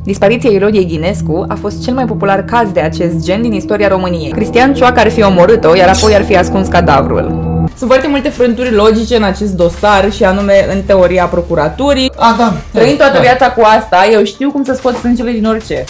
Dispariția Elodiei Ghinescu a fost cel mai popular caz de acest gen din istoria României. Cristian Cioacă ar fi omorât-o, iar apoi ar fi ascuns cadavrul. Sunt foarte multe frânturi logice în acest dosar și anume în teoria procuraturii. Trăind toată viața cu asta, eu știu cum să scot sângele din orice.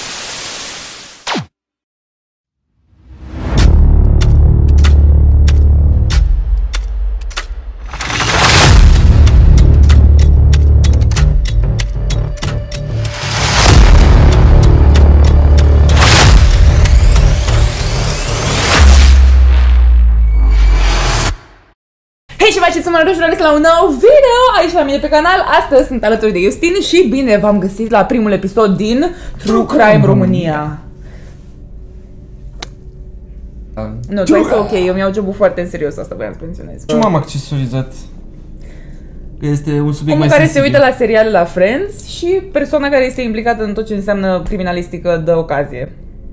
Hei și faceți mă rog la un nou video aici la mine pe canal. Astăzi sunt alături de Justin și bine v-am găsit la primul episod din True Crime România. Nu, tu ai să ok, eu mi-au jobul foarte în serios, asta voiam să menționez. Ce m-am accesorizat? Este un subiect omul mai care sensibil. se uită la seriale la Friends și persoana care este implicată în tot ce înseamnă criminalistică de ocazie.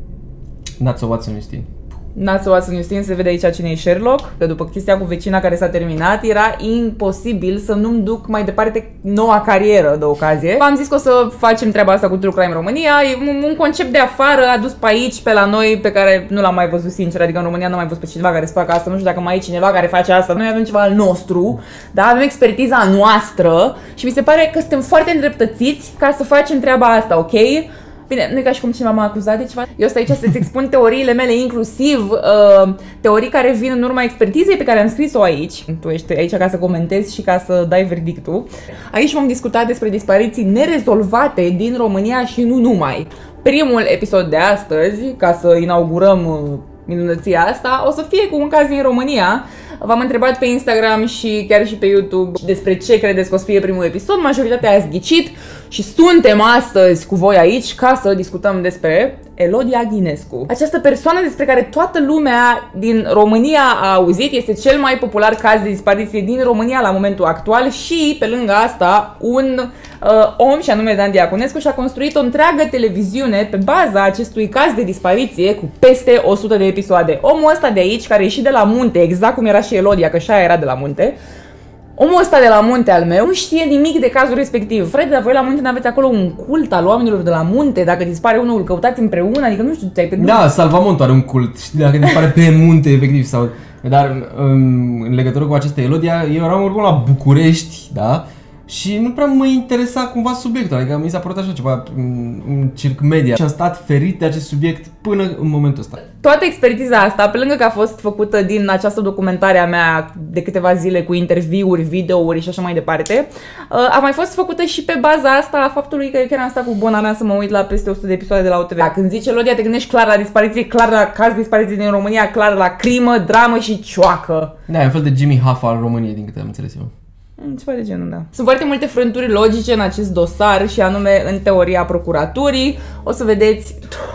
Not so Watson, Justin. N-ați să Watson Justin, se vede aici cine e Sherlock, că după chestia cu vecina care s-a terminat, era imposibil să nu-mi duc mai departe noua carieră de ocazie. V-am zis că o să facem treaba asta cu True Crime România, e un concept de afară adus pe aici, pe la noi, pe care nu l-am mai văzut sincer, adică în România nu am mai văzut pe cineva care să facă asta, nu știu dacă mai e cineva care face asta, noi avem ceva al nostru, dar avem expertiza noastră și mi se pare că suntem foarte îndreptățiți ca să facem treaba asta, ok? Bine, nu e ca și cum cineva m-a acuzat de ceva. Eu sunt aici să-ți expun teoriile mele, inclusiv teorii care vin în urma expertizei pe care am scris-o aici. Tu ești aici ca să comentezi și ca să dai verdictul. Aici vom discuta despre dispariții nerezolvate din România și nu numai. Primul episod de astăzi, ca să inaugurăm minunăția asta, o să fie cu un caz din România. V-am întrebat pe Instagram și chiar și pe YouTube despre ce credeți că o să fie primul episod. Majoritatea ați ghicit și suntem astăzi cu voi aici ca să discutăm despre Elodia Ghinescu. Această persoană despre care toată lumea din România a auzit, este cel mai popular caz de dispariție din România la momentul actual și, pe lângă asta, un om, și anume Dan Diaconescu, și-a construit o întreagă televiziune pe baza acestui caz de dispariție cu peste 100 de episoade. Omul ăsta de aici, care e și de la munte, exact cum era și Elodia, că și aia era de la munte, omul ăsta de la munte al meu nu știe nimic de cazul respectiv. Frate, dar voi la munte n-aveți acolo un cult al oamenilor de la munte? Dacă dispare unul, îl căutați împreună? Adică nu știu, ți-ai pe... Da, Salvamontul are un cult, știi, dacă dispare pe munte, efectiv, sau... Dar în legătură cu această Elodia, eu eram oricum la București, da? Și nu prea mă interesa cumva subiectul, adică mi s-a părut așa ceva în circ media și am stat ferit de acest subiect până în momentul ăsta. Toată expertiza asta, pe lângă că a fost făcută din această documentare a mea de câteva zile cu interviuri, videouri și așa mai departe, a mai fost făcută și pe baza asta a faptului că eu chiar am stat cu bona mea să mă uit la peste 100 de episoade de la OTV. Când zice Elodia, te gândești clar la dispariție, clar la caz de dispariție din România, clar la crimă, dramă și cioacă. Da, e un fel de Jimmy Hoffa al României, din câte am înțeles eu. Ceva de genul, da. Sunt foarte multe frânturi logice în acest dosar și anume în teoria procuraturii. O să vedeți...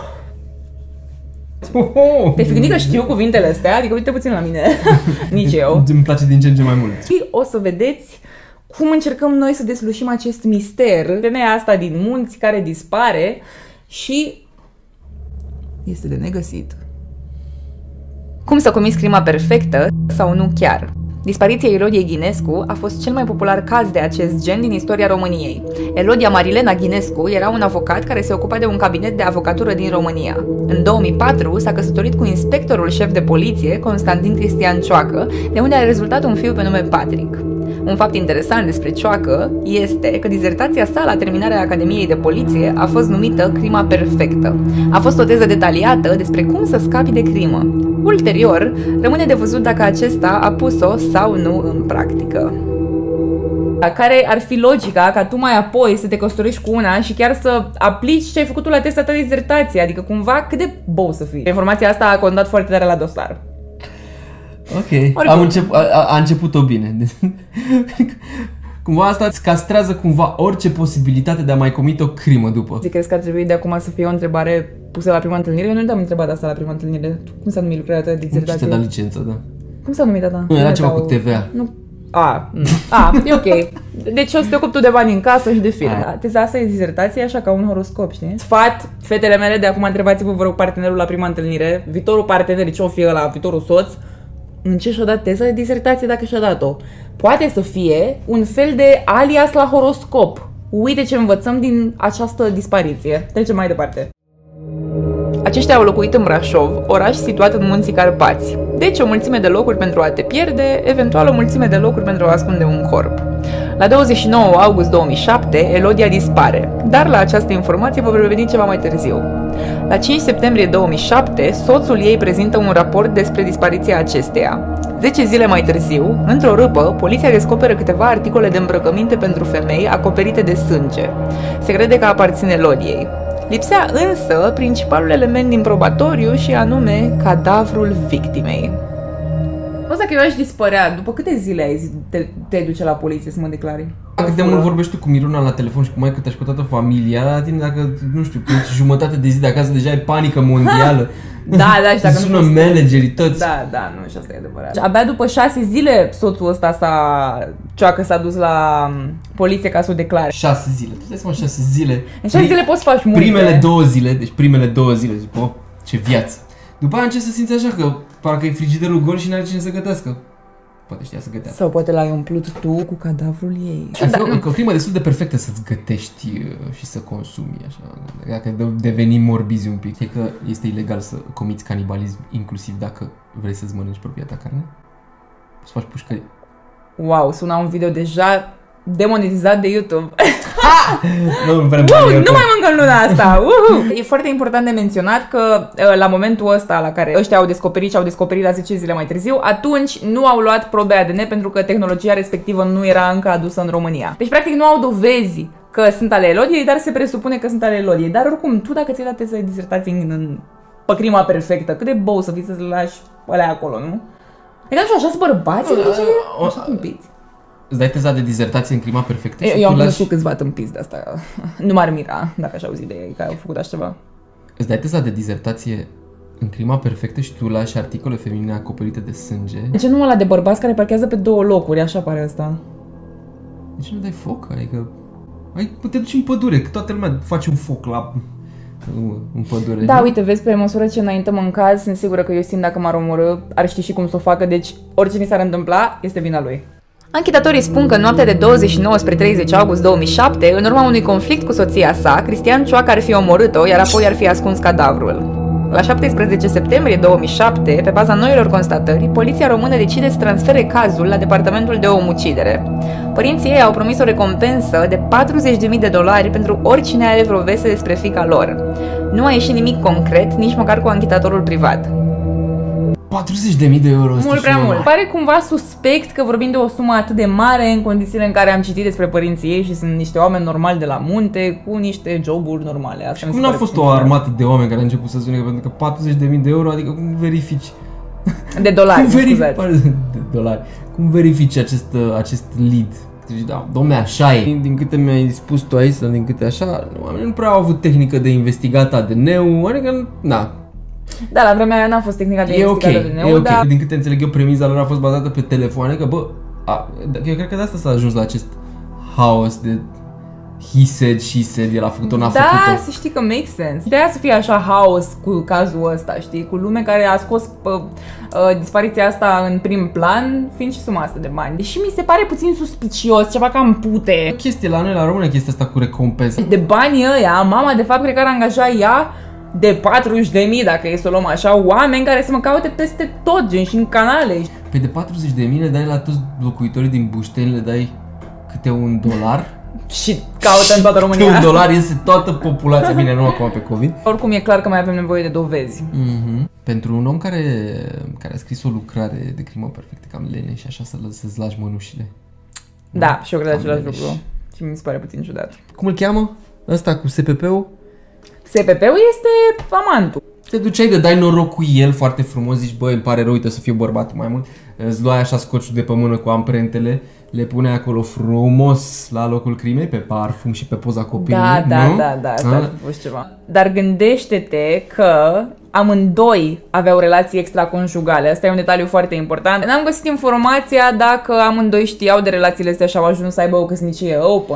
Te fi că știu cuvintele astea, adică uite puțin la mine. Nici eu. Îmi place din ce în ce mai mult. Și o să vedeți cum încercăm noi să deslușim acest mister. Femeia asta din munți care dispare și este de negăsit. Cum să comiți crima perfectă sau nu chiar? Dispariția Elodiei Ghinescu a fost cel mai popular caz de acest gen din istoria României. Elodia Marilena Ghinescu era un avocat care se ocupa de un cabinet de avocatură din România. În 2004 s-a căsătorit cu inspectorul șef de poliție, Constantin Cristian Cioacă, de unde a rezultat un fiu pe nume Patrick. Un fapt interesant despre Cioacă este că dizertația sa la terminarea Academiei de Poliție a fost numită Crima Perfectă. A fost o teză detaliată despre cum să scapi de crimă. Ulterior, rămâne de văzut dacă acesta a pus-o sau nu în practică. Care ar fi logica ca tu mai apoi să te căsătorești cu una și chiar să aplici ce ai făcut tu la testa ta de dizertație? Adică cumva cât de bou să fii. Informația asta a contat foarte tare la dosar. Ok, a început-o bine. Cumva asta îți castrează cumva orice posibilitate de a mai comite o crimă după. Crezi că ar trebui de acum să fie o întrebare pusă la prima întâlnire? Eu nu te-am întrebat asta la prima întâlnire. Cum s-a numit lucrarea ta de dizertație? Și te da licență, da. Cum s-a numit asta? Nu, era ceva cu TVA. Nu. E ok. Deci o să te ocupi tu de bani în casă și de film. Teza asta e dizertație, așa ca un horoscop, știi? Sfat, fetele mele, de acum întrebați-vă, vă rog, partenerul la prima întâlnire, viitorul partener, ce o fie ăla, viitorul soț, în ce și-a dat teza de dizertație dacă și-a dat-o. Poate să fie un fel de alias la horoscop. Uite ce învățăm din această dispariție. Trecem mai departe. Aceștia au locuit în Brașov, oraș situat în Munții Carpați. Deci o mulțime de locuri pentru a te pierde, eventual o mulțime de locuri pentru a ascunde un corp. La 29 august 2007, Elodia dispare, dar la această informație vă voi reveni ceva mai târziu. La 5 septembrie 2007, soțul ei prezintă un raport despre dispariția acesteia. 10 zile mai târziu, într-o râpă, poliția descoperă câteva articole de îmbrăcăminte pentru femei acoperite de sânge. Se crede că aparțin Elodiei. Lipsea însă principalul element din probatoriu și anume cadavrul victimei. Ăsta că eu aș dispărea, după câte zile ai zis te duce la poliție să mă declari? Cât de mult vorbești tu cu Miruna la telefon și cu maică-ta și cu toată familia, la tine dacă, nu știu, pleci jumătate de zi de acasă, deja ai panică mondială. Da, și dacă sună managerii toți. Da, nu, și asta e adevărat. Abia după 6 zile soțul ăsta s-a dus la poliție ca să o declare. 6 zile, tu stai seama 6 zile. În 6 zile poți să faci multe. Primele două zile, zic, ce viață. După aia încep să simți așa că parcă e frigiderul gol și n-are cine să gătească. Poate știa să gătească. Sau poate l-ai umplut tu cu cadavrul ei. O crimă destul de perfectă să-ți gătești și să consumi așa. Dacă devenim morbizi un pic. E că este ilegal să comiți canibalism, inclusiv dacă vrei să-ți mănânci propria ta carne. Să faci pușcării. Wow, suna un video deja demonetizat de YouTube. Nu mai mâncăm luna asta. E foarte important de menționat că la momentul ăsta la care ăștia au descoperit și au descoperit la 10 zile mai târziu, atunci nu au luat probe ADN pentru că tehnologia respectivă nu era încă adusă în România. Deci practic nu au dovezi că sunt ale Elodiei, dar se presupune că sunt ale Elodiei. Dar oricum, tu dacă ți-ai dat teza de disertație pe crima perfectă, cât de bou să fii să-ți lași alea acolo, nu? E că așa sunt bărbați, așa tâmpiți. Îți dai teza de dizertație în crima perfectă? Eu am cunoscut câțiva tâmpiți de asta. Nu m-ar mira dacă aș auzi de ei că au făcut așa ceva. Îți dai teza de dizertație în crima perfectă și tu lași articole feminine acoperite de sânge? De ce nu ăla de bărbați care parchează pe 2 locuri? Așa pare asta. De ce nu dai foc? Adică te duci în pădure, că toată lumea face un foc în pădure. Da, uite, vezi, pe măsură ce înaintăm în caz, sunt sigură că Iustin, dacă m-ar omorâ, ar ști și cum să o facă, deci orice mi s-ar întâmpla, este vina lui. Anchetatorii spun că în noaptea de 29 spre 30 august 2007, în urma unui conflict cu soția sa, Cristian Cioacă ar fi omorât-o, iar apoi ar fi ascuns cadavrul. La 17 septembrie 2007, pe baza noilor constatări, poliția română decide să transfere cazul la departamentul de omucidere. Părinții ei au promis o recompensă de $40.000 pentru oricine are vreo veste despre fiica lor. Nu a ieșit nimic concret, nici măcar cu anchetatorul privat. 40.000 de euro. Mult prea mult. Pare cumva suspect că vorbim de o sumă atât de mare în condițiile în care am citit despre părinții ei și sunt niște oameni normali de la munte cu niște joburi normale. Asta cum n-a fost o armată de oameni care a început să sune, pentru că 40.000 de euro, adică cum verifici? De dolari, de dolari. Cum verifici acest lead? Deci, da, dom'le, așa e. Din câte mi-ai spus tu aici, sau din câte așa, oamenii nu prea au avut tehnică de investigat ADN-ul, adică, na. Da, la vremea aia n-a fost tehnica de investigare de ADN-ul, dar... Din câte înțeleg eu, premiza lor a fost bazată pe telefoane, că eu cred că de asta s-a ajuns la acest haos de he said, el a făcut-o, n-a făcut-o. Da, să știi că make sense. De aia să fie așa haos cu cazul ăsta, știi? Cu lume care a scos dispariția asta în prim plan, fiind și suma asta de bani. Deși mi se pare puțin suspicios, ceva cam pute. Chestie la noi, la române, chestia asta cu recompensă. De banii ăia, mama de fapt cred că ar angaja ea de 40.000, dacă e să o luăm așa, oameni care să mă caute peste tot, gen și în canale. Păi de 40.000 le dai la toți locuitorii din Bușteni, le dai câte $1? Și caută în toată România. $1 iese toată populația, bine, nu acum pe COVID. Oricum e clar că mai avem nevoie de dovezi. Pentru un om care a scris o lucrare de crimă perfectă, cam leneș, așa să-ți lași mănușile. Da, și eu cred același lucru. Și mi se pare puțin ciudat. Cum îl cheamă? Ăsta cu SPP-ul? SPP-ul este amantul. Te duceai de dai noroc cu el foarte frumos, zici, băi, îmi pare rău, uite să fiu bărbatul mai mult. Îți luai așa scociul de pe mână cu amprentele, le puneai acolo frumos la locul crimei, pe parfum și pe poza copilului, Da, asta ar fi fost ceva. Dar gândește-te că amândoi aveau relații extraconjugale. Asta e un detaliu foarte important. N-am găsit informația dacă amândoi știau de relațiile astea și au ajuns să aibă o căsnicie open.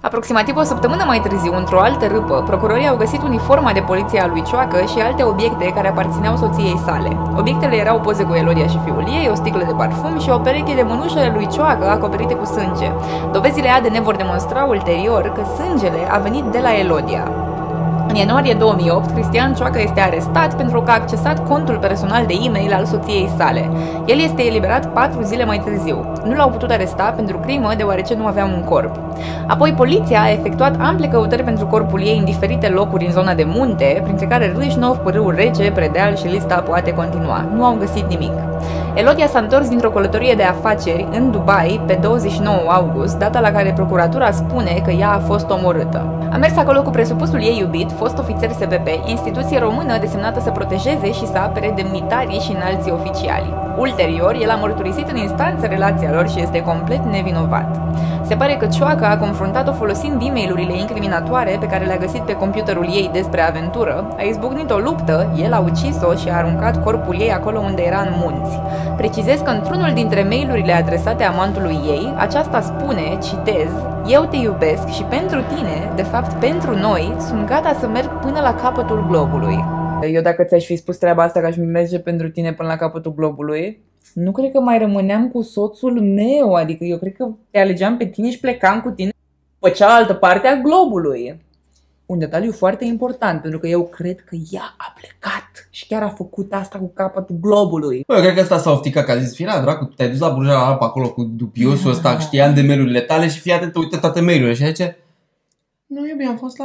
Aproximativ o săptămână mai târziu, într-o altă râpă, procurorii au găsit uniforma de poliție a lui Cioacă și alte obiecte care aparțineau soției sale. Obiectele erau poze cu Elodia și fiul ei, o sticlă de parfum și o pereche de mânuși ale lui Cioacă acoperite cu sânge. Dovezile ADN vor demonstra ulterior că sângele a venit de la Elodia. În ianuarie 2008, Cristian Cioacă este arestat pentru că a accesat contul personal de e-mail al soției sale. El este eliberat 4 zile mai târziu. Nu l-au putut aresta pentru crimă deoarece nu avea un corp. Apoi poliția a efectuat ample căutări pentru corpul ei în diferite locuri în zona de munte, printre care Râșnov, Pârâul Rece, Predeal și lista poate continua. Nu au găsit nimic. Elodia s-a întors dintr-o călătorie de afaceri în Dubai pe 29 august, data la care procuratura spune că ea a fost omorâtă. A mers acolo cu presupusul ei iubit, fost ofițer SBP, instituție română desemnată să protejeze și să apere demnitarii și înalții oficiali. Ulterior, el a mărturisit în instanță relația lor și este complet nevinovat. Se pare că Cioacă a confruntat-o folosind e-mail-urile incriminatoare pe care le-a găsit pe computerul ei despre aventură, a izbucnit o luptă, el a ucis-o și a aruncat corpul ei acolo unde era în munți. Precizez că într-unul dintre mail-urile adresate amantului ei, aceasta spune, citez, eu te iubesc și pentru tine, de fapt pentru noi, sunt gata să merg până la capătul globului. Eu dacă ți-aș fi spus treaba asta că aș merge pentru tine până la capătul globului, nu cred că mai rămâneam cu soțul meu, adică eu cred că te alegeam pe tine și plecam cu tine pe cealaltă parte a globului. Un detaliu foarte important, pentru că eu cred că ea a plecat și chiar a făcut asta cu capătul globului. Bă, eu cred că ăsta s-a ofticat, că a zis, fii dracu, te-ai dus la Burja la Alp acolo cu dupiosul ăsta, știam de mail-urile tale și fii atent, uite toate mail-urile și zice, nu, iubi, am fost la...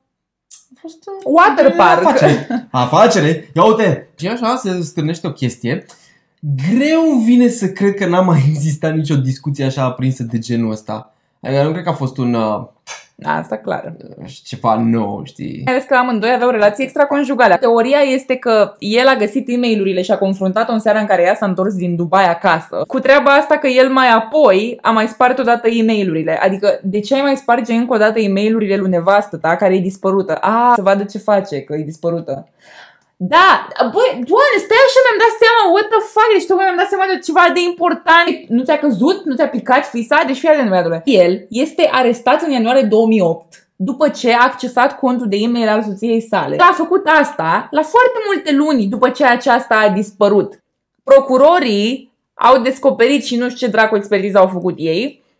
Am fost Waterpark. Afacere? Ia uite! Și așa se strânește o chestie. Greu vine să cred că n-a mai existat nicio discuție așa aprinsă de genul ăsta. Adică nu cred că a fost un... Asta clar. Ceva nou, știi? Mai ales că amândoi aveau relații extraconjugale. Teoria este că el a găsit e-mail-urile și a confruntat-o în seara în care ea s-a întors din Dubai acasă. Cu treaba asta că el mai apoi a mai spart odată e-mail-urile. Adică, de ce ai mai sparge încă o dată e-mail-urile lui nevastă ta care e dispărută? Să vadă ce face, că e dispărută. Da, băi, doamne, stai așa, mi-am dat seama, what the fuck, deci tocmai mi-am dat seama de ceva de important. Nu ți-a căzut? Nu ți-a picat fisa? Deci fii atent, băiatule. El este arestat în ianuarie 2008, după ce a accesat contul de e-mail al soției sale. A făcut asta la foarte multe luni după ce aceasta a dispărut. Procurorii au descoperit și nu știu ce dracu expertiză au făcut ei,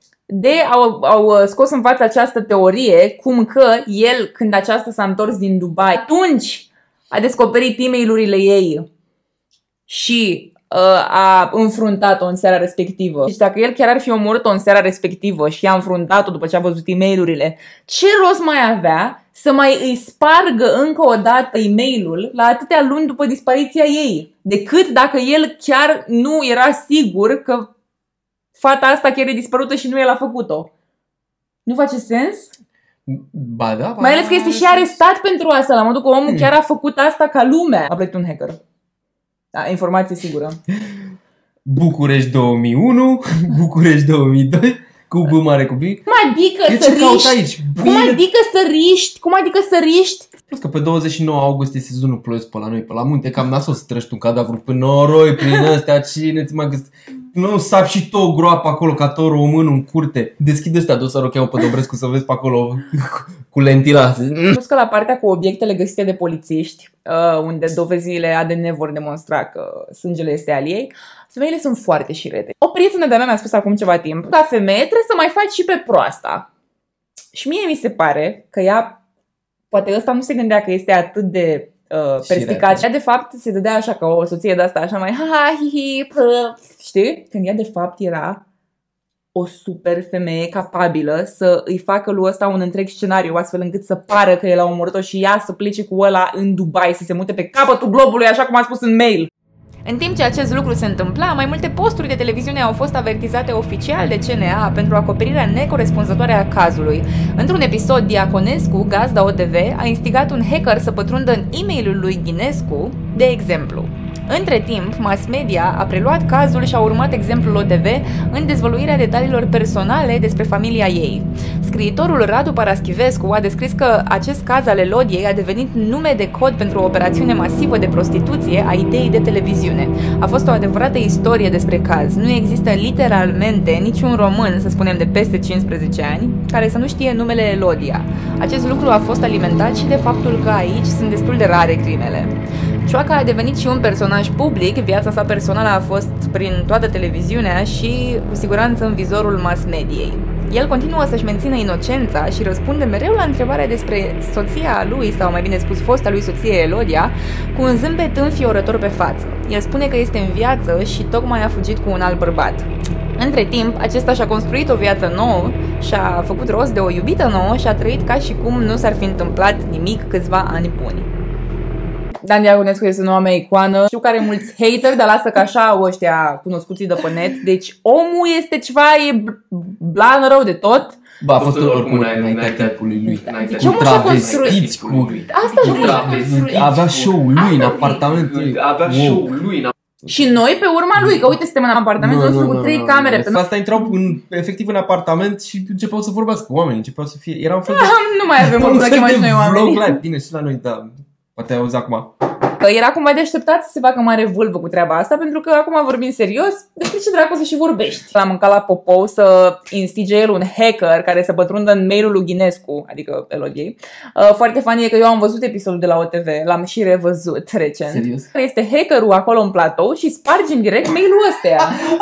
au scos în față această teorie, cum că el, când aceasta s-a întors din Dubai, atunci a descoperit e-mail-urile ei și a înfruntat-o în seara respectivă. Deci dacă el chiar ar fi omorât-o în seara respectivă și a înfruntat-o după ce a văzut e-mail-urile, ce rost mai avea să mai îi spargă încă o dată e-mail-ul la atâtea luni după dispariția ei? Decât dacă el chiar nu era sigur că fata asta chiar e dispărută și nu el a făcut-o. Nu face sens? Ba da, mai ales că este și arestat pentru asta, la modul că omul chiar a făcut asta ca lumea. A plătit un hacker. Da, informație sigură. București 2001, București 2002, cu B mare cu B. Cum adică să riști? Cum adică să riști? Cum adică să riști? Plus că pe 29 august e sezonul ploios pe la noi, pe la munte, cam nasol să trăști un cadavru pe noroi, prin ăstea, cine ți mai găsit? Nu sapi și tu o groapă acolo ca tot român în curte. Deschide ăstea dosarul, cheamă pe Dobrescu să vezi pe acolo cu lentila. Plus că la partea cu obiectele găsite de polițiști, unde dovezile ADN vor demonstra că sângele este al ei, femeile sunt foarte șirete. O prietenă de-a mea mi-a spus acum ceva timp, ca femeie trebuie să mai faci și pe proasta. Și mie mi se pare că ea, poate ăsta nu se gândea că este atât de perspicace. Ea de fapt se dădea așa ca o soție de asta, așa mai ha hi hi, știi? Când ea de fapt era o super femeie capabilă să îi facă lui ăsta un întreg scenariu, astfel încât să pară că el a omorât-o și ea să plece cu ăla în Dubai, să se mute pe capătul globului, așa cum a spus în mail. În timp ce acest lucru se întâmpla, mai multe posturi de televiziune au fost avertizate oficial de CNA pentru acoperirea necorespunzătoare a cazului. Într-un episod, Diaconescu, gazda OTV, a instigat un hacker să pătrundă în e-mailul lui Ghinescu, de exemplu: Între timp, mass media a preluat cazul și a urmat exemplul OTV în dezvăluirea detaliilor personale despre familia ei. Scriitorul Radu Paraschivescu a descris că acest caz al Elodiei a devenit nume de cod pentru o operațiune masivă de prostituție a ideii de televiziune. A fost o adevărată istorie despre caz. Nu există literalmente niciun român, să spunem de peste 15 ani, care să nu știe numele Elodia. Acest lucru a fost alimentat și de faptul că aici sunt destul de rare crimele. Cioaca a devenit și un personaj public, viața sa personală a fost prin toată televiziunea și cu siguranță în vizorul mass mediei. El continuă să-și mențină inocența și răspunde mereu la întrebarea despre soția lui, sau mai bine spus fosta lui soție Elodia, cu un zâmbet înfiorător pe față. El spune că este în viață și tocmai a fugit cu un alt bărbat. Între timp, acesta și-a construit o viață nouă, și-a făcut rost de o iubită nouă și a trăit ca și cum nu s-ar fi întâmplat nimic câțiva ani buni. Dan Diaconescu este noua mea icoană. Știu că are mulți hateri, dar lasă că așa ăștia cunoscuții de pe net. Deci omul este ceva, e blan rău de tot. Ba, a fost oricum înaintea timpului lui. Deci omul și-a construit. Avea show-ul lui în apartament. Și noi pe urma lui, că uite, suntem în apartamentul nostru cu 3 camere. Asta intrau efectiv în apartament și începeau să vorbească cu oamenii, începeau să fie, era un fel de... Nu mai avem un chema și noi oamenii. Bine, și la noi, da, poate auzi acum. Era cumva de așteptat să se facă mare vâlvă cu treaba asta, pentru că acum vorbim serios, despre ce dracu să și vorbești. L-am mâncat la Popou să instige el un hacker care să pătrundă în mailul lui Ghinescu, adică Elodiei. Foarte funny e că eu am văzut episodul de la OTV, l-am și revăzut recent. Serios? Este hackerul acolo în platou și sparge în direct mailul ăstea.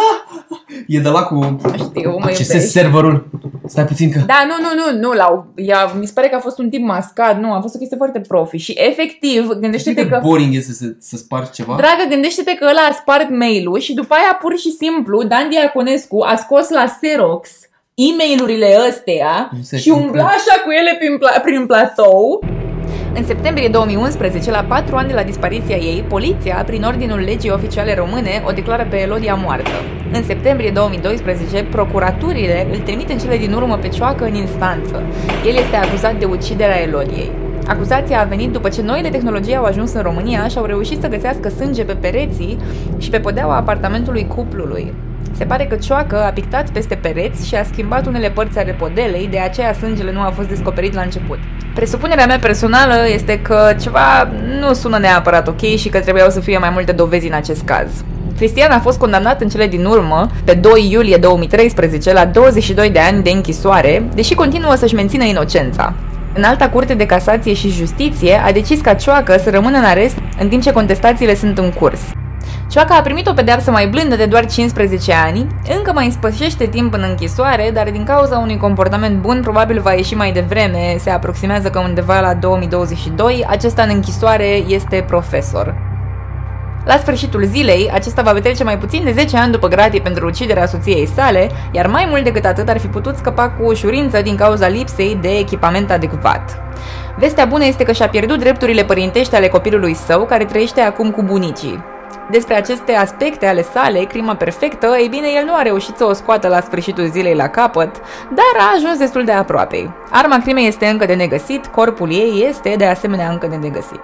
E de la cu accesezi serverul. Stai puțin că... Da, nu, mi se pare că a fost un tip mascat, nu, a fost o chestie foarte profi și efectiv, gândește-te că... boring este să spargi ceva? Dragă, gândește-te că ăla a spart mail-ul și după aia pur și simplu Dan Diaconescu a scos la Xerox e-mail-urile astea și umbla așa cu ele prin platou. În septembrie 2011, la 4 ani de la dispariția ei, poliția, prin ordinul legii oficiale române, o declară pe Elodia moartă. În septembrie 2012, procuraturile îl trimit în cele din urmă pe Cioacă în instanță. El este acuzat de uciderea Elodiei. Acuzația a venit după ce noile tehnologii au ajuns în România și au reușit să găsească sânge pe pereții și pe podeaua apartamentului cuplului. Se pare că Cioacă a pictat peste pereți și a schimbat unele părți ale podelei, de aceea sângele nu a fost descoperit la început. Presupunerea mea personală este că ceva nu sună neapărat ok și că trebuiau să fie mai multe dovezi în acest caz. Cristian a fost condamnat în cele din urmă, pe 2 iulie 2013, la 22 de ani de închisoare, deși continuă să-și mențină inocența. Înalta Curte de Casație și Justiție a decis ca Cioacă să rămână în arest în timp ce contestațiile sunt în curs. Cioacă a primit o pedeapsă mai blândă de doar 15 ani, încă mai spășește timp în închisoare, dar din cauza unui comportament bun probabil va ieși mai devreme, se aproximează că undeva la 2022, acesta în închisoare este profesor. La sfârșitul zilei, acesta va petrece mai puțin de 10 ani după gratie pentru uciderea soției sale, iar mai mult decât atât ar fi putut scăpa cu ușurință din cauza lipsei de echipament adecvat. Vestea bună este că și-a pierdut drepturile părintești ale copilului său, care trăiește acum cu bunicii. Despre aceste aspecte ale sale, crima perfectă, ei bine, el nu a reușit să o scoată la sfârșitul zilei la capăt, dar a ajuns destul de aproape. Arma crimei este încă de negăsit, corpul ei este de asemenea încă de negăsit.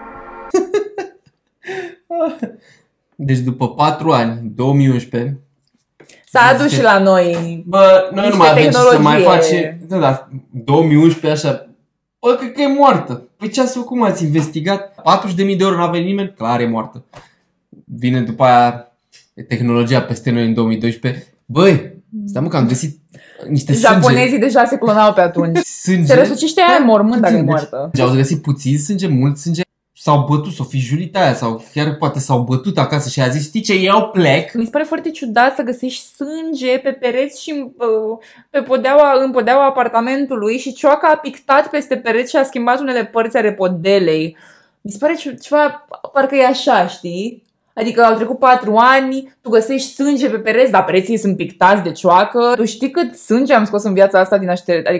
Deci după 4 ani, 2011, s-a adus și la noi. Bă, noi nu mai avem ce să mai face. Da, 2011 așa. Bă, cred că e moartă. Păi ce ați făcut, m-ați investigat? 40.000 de euro, n-a venit nimeni? Clar e moartă. Vine după aia tehnologia peste noi în 2012. Băi, stai mă că am găsit niște sânge. Japonezii deja se clonau pe atunci. Sânge? Se răsucește aia în mormânt dacă e moartă. Deci au găsit puțin sânge, mult sânge. S-au bătut, s-o fi jurit aia sau chiar poate s-au bătut acasă și a zis, știi ce, iau plec. Mi se pare foarte ciudat să găsești sânge pe pereți și în podeaua apartamentului și Cioacă a pictat peste pereți și a schimbat unele părți ale podelei. Mi se pare ceva, parcă e așa, știi? Adică au trecut 4 ani, tu găsești sânge pe pereți, dar pereții sunt pictați de Cioacă. Tu știi cât sânge am scos în viața asta din așteptare? Adică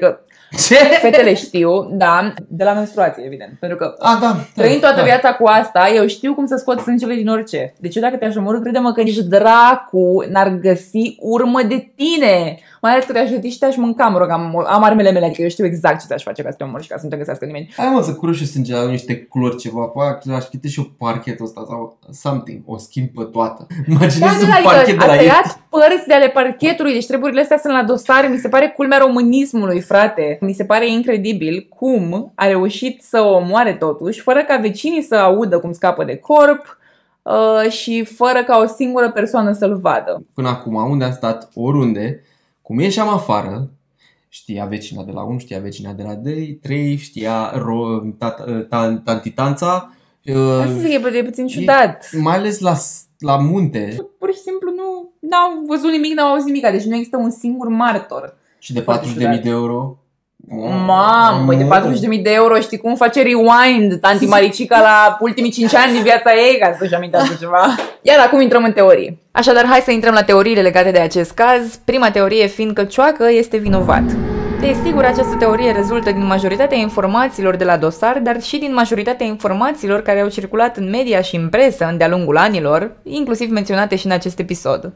Ce? Fetele știu, da, de la menstruație, evident. Pentru că trăind toată viața cu asta, eu știu cum să scot sângele din orice. Deci eu dacă te-aș omorî, crede-mă că nici dracu n-ar găsi urmă de tine. Mai ales că te-aș găti și te-aș mânca, mă rog, am armele mele, adică eu știu exact ce te-aș face ca să te omori și ca să nu te găsească nimeni. Hai mă, să cură și sânge la niște culori ceva, aș chite și eu parchetul ăsta sau something, o schimb pe toată. Imaginezi un parchet de la a tăiat părți de ale parchetului, deci treburile astea sunt la dosare, mi se pare culmea românismului, frate. Mi se pare incredibil cum a reușit să o omoare totuși, fără ca vecinii să audă cum scapă de corp și fără ca o singură persoană să-l vadă. Până acum, unde am stat, oriunde, cum ieșeam afară, știa vecina de la 1, știa vecina de la 3, știa tanti Tanța. Asta e puțin ciudat. Mai ales la munte. Pur și simplu nu au văzut nimic, n-au auzit nimic, deci nu există un singur martor. Și de 40.000 de euro? Mamă, băi, de 40.000 de euro știi cum face rewind tanti Maricica la ultimii 5 ani din viața ei ca să-și amintească ceva. Iar acum intrăm în teorii. Așadar, hai să intrăm la teoriile legate de acest caz. Prima teorie fiind că Cioacă este vinovat. Desigur, această teorie rezultă din majoritatea informațiilor de la dosar, dar și din majoritatea informațiilor care au circulat în media și în presă de-a lungul anilor, inclusiv menționate și în acest episod.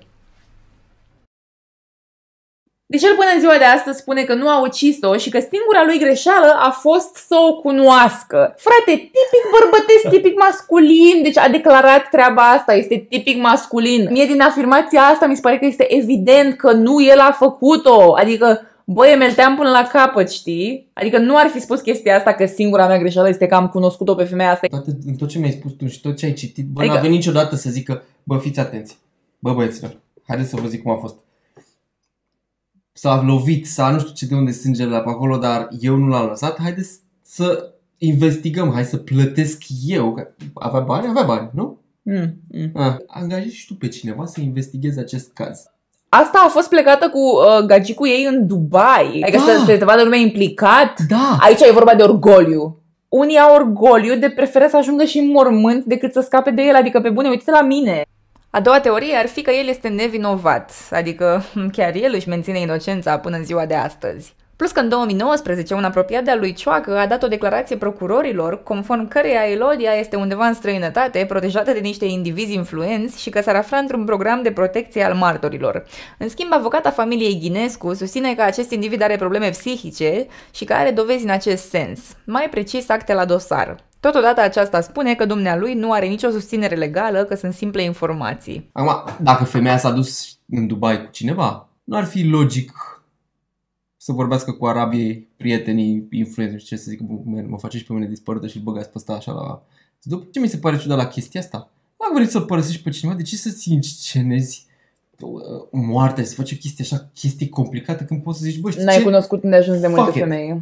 Deci el până în ziua de astăzi spune că nu a ucis-o și că singura lui greșeală a fost să o cunoască. Frate, tipic bărbătesc, tipic masculin, deci a declarat treaba asta, este tipic masculin. Mie din afirmația asta mi se pare că este evident că nu el a făcut-o, adică băi, melteam până la capăt, știi? Adică nu ar fi spus chestia asta că singura mea greșeală este că am cunoscut-o pe femeia asta. În tot ce mi-ai spus tu și tot ce ai citit, bă, n-a venit niciodată să zică, bă, fiți atenți, bă, băieților, haideți să vă zic cum a fost. S-a lovit, nu știu ce de unde sângele la pe acolo, dar eu nu l-am lăsat. Haideți să investigăm, hai să plătesc eu. Avea bani, nu? Angajezi și tu pe cineva să investighezi acest caz. Asta a fost plecată cu gagicul ei în Dubai. Adică să te vadă lumea implicat. Da. Aici e vorba de orgoliu. Unii au orgoliu de preferă să ajungă și în mormânt decât să scape de el. Adică pe bune, uite la mine. A doua teorie ar fi că el este nevinovat, adică chiar el își menține inocența până în ziua de astăzi. Plus că în 2019 un apropiat de-al lui Cioacă a dat o declarație procurorilor conform căreia Elodia este undeva în străinătate, protejată de niște indivizi influenți și că s-ar afla într-un program de protecție al martorilor. În schimb, avocata familiei Ghinescu susține că acest individ are probleme psihice și că are dovezi în acest sens, mai precis acte la dosar. Totodată aceasta spune că dumnealui nu are nicio susținere legală, că sunt simple informații. Acum, dacă femeia s-a dus în Dubai cu cineva, nu ar fi logic să vorbească cu arabii, prietenii, influențări, ce să zic, mă faceți pe mine dispărută și îl băgați pe ăsta așa la... După ce mi se pare ciudat la chestia asta? Dacă vrei să-l părăsești pe cineva, de ce să-ți inscenezi moartea, să faci o chestie așa, chestii complicate, când poți să zici, bă, știi N-ai cunoscut unde ajuns de multe femei.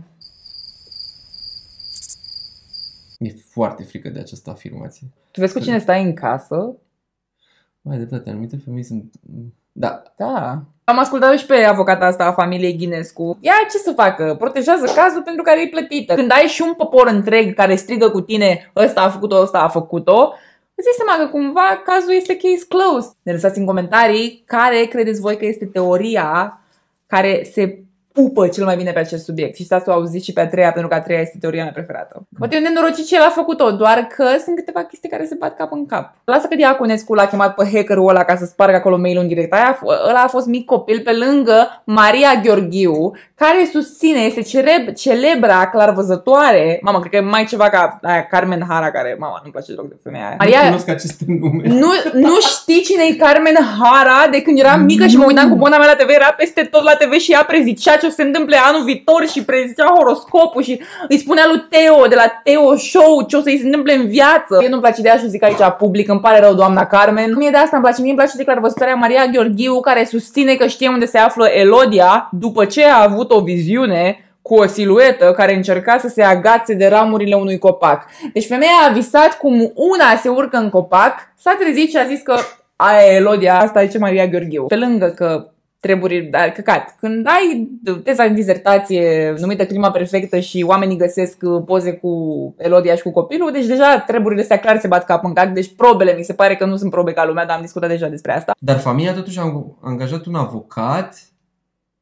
Mi-e foarte frică de această afirmație. Tu vezi cu cine stai în casă? Mai dreptate, anumite femei sunt... Da. Am ascultat și pe avocata asta a familiei Ghinescu. Ea ce să facă? Protejează cazul pentru care e plătită. Când ai și un popor întreg care strigă cu tine ăsta a făcut-o, ăsta a făcut-o, îți dai seama că cumva cazul este case closed. Ne lăsați în comentarii care credeți voi că este teoria care se pupă cel mai bine pe acest subiect. Și stați să o auziți și pe a treia, pentru că a treia este teoria mea preferată. Poate e un nenorocit ce el a făcut-o, doar că sunt câteva chestii care se bat cap în cap. Lasă că Diaconescu l-a chemat pe hackerul ăla ca să spargă acolo mail-ul în direct. Ăla a fost mic copil pe lângă Maria Gheorghiu, care susține, este celebra clarvăzătoare. Mamă, cred că e mai ceva ca aia, Carmen Hara, care, mama, nu-mi place deloc de femeia aia. Maria, nu cunosc aceste nume. Nu știi cine e Carmen Hara? De când eram mică și mă uitam cu bona mea la TV, era peste tot la TV și ea prezicea ce o se întâmple anul viitor și prezicea horoscopul și îi spunea lui Teo de la Teo Show ce o să-i se întâmple în viață. Mie nu-mi place de așa, zic aici public, îmi pare rău, doamna Carmen. Mie de asta îmi place, mie îmi place de clarvăzătoarea Maria Gheorghiu, care susține că știe unde se află Elodia după ce a avut o viziune cu o siluetă care încerca să se agațe de ramurile unui copac. Deci femeia a visat cum una se urcă în copac, s-a trezit și a zis că aia e Elodia, asta e ce Maria Gheorghiu. Pe lângă că treburi, dar căcat. Când ai teza de dizertație numită Clima Perfectă și oamenii găsesc poze cu Elodia și cu copilul, deci deja treburile astea clar se bat cap în cap, deci probele mi se pare că nu sunt probe ca lumea, dar am discutat deja despre asta. Dar familia totuși a angajat un avocat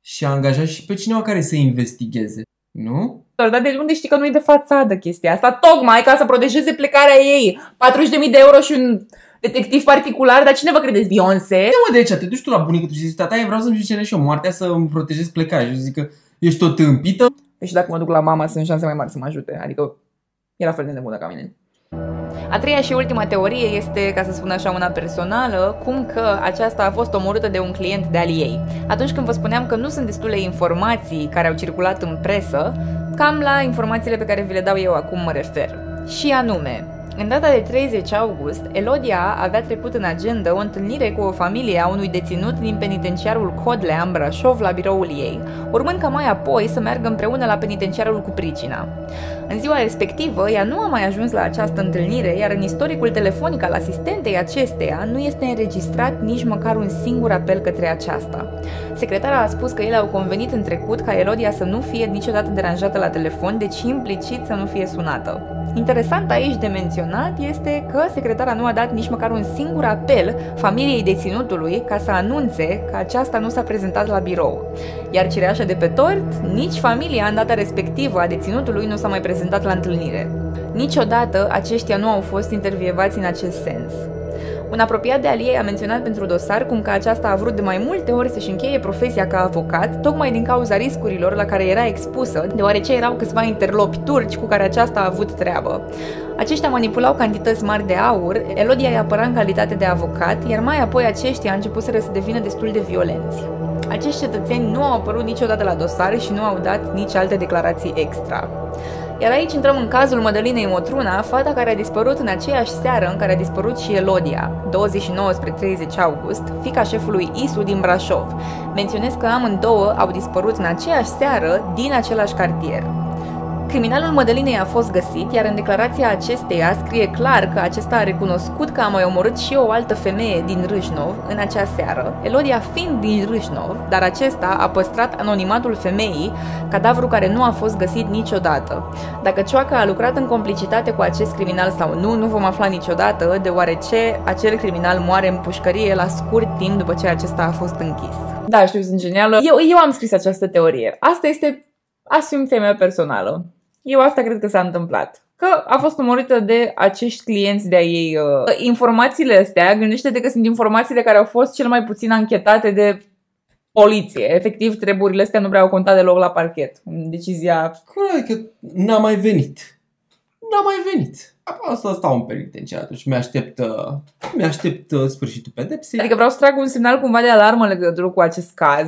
și a angajat și pe cineva care să investigheze, nu? Dar de unde știi că nu e de fațadă chestia asta? Tocmai ca să protejeze plecarea ei. 40.000 de euro și un detectiv particular, dar cine vă credeți, Beyoncé? Mă, de aici, te duci tu la bunicul tu și zici, tata, vreau să-mi cere și eu moartea să îmi protejez plecarea. Și eu zic că ești tot tâmpită. Și dacă mă duc la mama, sunt șanse mai mari să mă ajute. Adică e la fel de nebună ca mine. A treia și ultima teorie este, ca să spun așa, una personală, cum că aceasta a fost omorâtă de un client de al ei. Atunci când vă spuneam că nu sunt destule informații care au circulat în presă, cam la informațiile pe care vi le dau eu acum mă refer. Și anume, în data de 30 august, Elodia avea trecut în agenda o întâlnire cu o familie a unui deținut din penitenciarul Codlea în Brașov la biroul ei, urmând ca mai apoi să meargă împreună la penitenciarul cu pricina. În ziua respectivă, ea nu a mai ajuns la această întâlnire, iar în istoricul telefonic al asistentei acesteia nu este înregistrat nici măcar un singur apel către aceasta. Secretara a spus că ele au convenit în trecut ca Elodia să nu fie niciodată deranjată la telefon, deci implicit să nu fie sunată. Interesant aici de menționat este că secretara nu a dat nici măcar un singur apel familiei deținutului ca să anunțe că aceasta nu s-a prezentat la birou. Iar cireașa de pe tort, nici familia în data respectivă a deținutului nu s-a mai prezentat la întâlnire. Niciodată aceștia nu au fost intervievați în acest sens. Un apropiat de al ei a menționat pentru dosar cum că aceasta a vrut de mai multe ori să-și încheie profesia ca avocat, tocmai din cauza riscurilor la care era expusă, deoarece erau câțiva interlopi turci cu care aceasta a avut treabă. Aceștia manipulau cantități mari de aur, Elodia îi apăra în calitate de avocat, iar mai apoi aceștia începuseră să devină destul de violenți. Acești cetățeni nu au apărut niciodată la dosare și nu au dat nici alte declarații extra. Iar aici intrăm în cazul Mădălinei Motruna, fata care a dispărut în aceeași seară în care a dispărut și Elodia, 29 spre 30 august, fiica șefului Isu din Brașov. Menționez că amândouă au dispărut în aceeași seară din același cartier. Criminalul Mădălinei a fost găsit, iar în declarația acesteia scrie clar că acesta a recunoscut că a mai omorât și o altă femeie din Râșnov în acea seară, Elodia fiind din Râșnov, dar acesta a păstrat anonimatul femeii, cadavru care nu a fost găsit niciodată. Dacă Cioacă a lucrat în complicitate cu acest criminal sau nu, nu vom afla niciodată, deoarece acel criminal moare în pușcărie la scurt timp după ce acesta a fost închis. Da, știu, sunt genială. Eu am scris această teorie. Asta este asumția mea personală. Eu asta cred că s-a întâmplat. Că a fost omorâtă de acești clienți de-a ei. Informațiile astea, gândește-te că sunt informațiile care au fost cel mai puțin anchetate de poliție. Efectiv, treburile astea nu prea au contat deloc la parchet. Decizia... Că n-a mai venit. N-a mai venit. Asta stau în penitenciar, atunci mi-aștept sfârșitul pedepsei. Adică vreau să trag un semnal cumva de alarmă în legătură cu acest caz.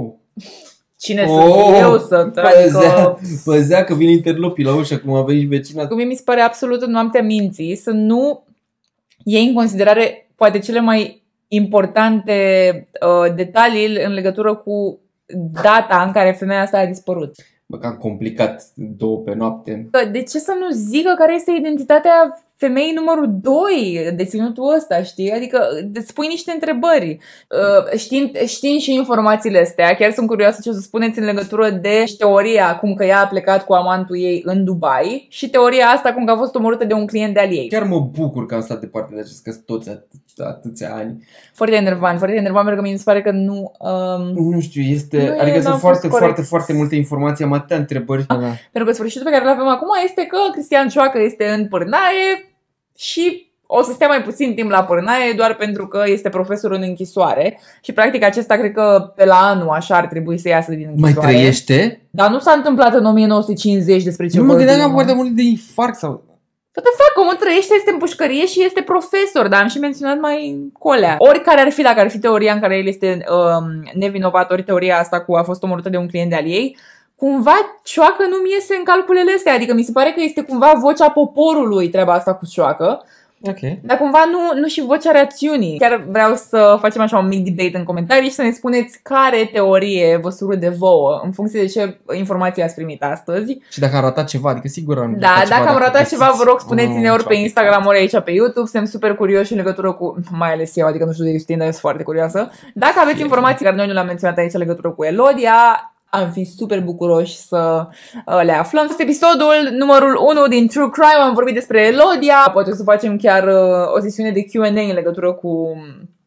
Cine sunt eu să păzea că vine interlopii la ușă, cum a venit vecina. Mie mi se pare absolut în noaptea minții să nu iei în considerare poate cele mai importante detalii în legătură cu data în care femeia asta a dispărut. Bă, cam complicat, 2 pe noapte. De ce să nu zică care este identitatea femeii numărul 2, deținutul ăsta, știi? Adică îți pui niște întrebări. Știind și informațiile astea, chiar sunt curioasă ce o să spuneți în legătură de teoria cum că ea a plecat cu amantul ei în Dubai și teoria asta cum că a fost omorâtă de un client de al ei. Chiar mă bucur că am stat departe de acest caz toți atâția ani. Foarte enervant, pentru că mi se pare că nu... Nu știu, adică sunt foarte multe informații, am atâtea întrebări. Pentru că sfârșitul pe care îl avem acum este că Cristian Cioacă este în pârnaie și o să stea mai puțin timp la pârnaie doar pentru că este profesor în închisoare și practic acesta cred că pe la anul așa ar trebui să iasă din închisoare. Mai trăiește? Dar nu s-a întâmplat în 1950 despre ce vorbim. Nu mă gândeam că poate murit de infarct sau... What the fuck, omul trăiește, este în pușcărie și este profesor, dar am și menționat mai colea. Oricare ar fi, dacă ar fi teoria în care el este nevinovat, ori teoria asta cu a fost omorâtă de un client de al ei, cumva Cioacă nu-mi iese în calculele astea, adică mi se pare că este cumva vocea poporului treaba asta cu Cioacă. Okay. Dar cumva nu și vocea rațiunii. Chiar vreau să facem așa un mic debate în comentarii și să ne spuneți care teorie vă surâde vouă în funcție de ce informații ați primit astăzi. Și dacă am ratat ceva, adică sigur am ratat ceva. Dacă am ratat ceva, vă rog spuneți-ne ori pe Instagram, ori aici pe YouTube. Suntem super curioși în legătură cu, mai ales eu, adică nu știu de Justin, dar eu sunt foarte curioasă. Dacă aveți informații care noi nu le-am menționat aici în legătură cu Elodia, am fi super bucuroși să le aflăm. Este episodul numărul 1 din True Crime, am vorbit despre Elodia. Poate o să facem chiar o sesiune de Q&A în legătură cu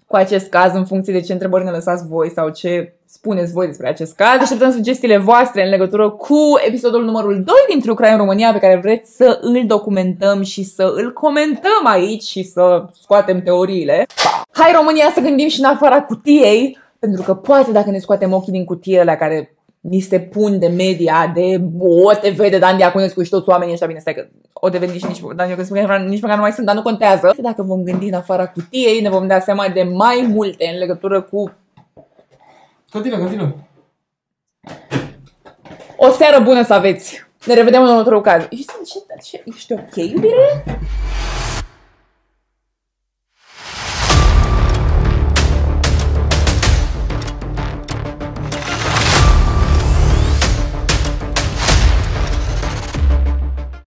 cu acest caz în funcție de ce întrebări ne lăsați voi sau ce spuneți voi despre acest caz. Așteptăm sugestiile voastre în legătură cu episodul numărul 2 din True Crime România pe care vreți să îl documentăm și să îl comentăm aici și să scoatem teoriile. Hai România să gândim și în afara cutiei, pentru că poate dacă ne scoatem ochii din cutiile la care ni se pun de media, de OTV, de Dan Diaconescu și toți oamenii ăștia, bine, stai că OTV nici Dan Diaconescu nici măcar nu mai sunt, dar nu contează. Dacă vom gândi în afara cutiei, ne vom da seama de mai multe în legătură cu... Continuă. O seară bună să aveți! Ne revedem în următorul caz. Ești ok, iubire?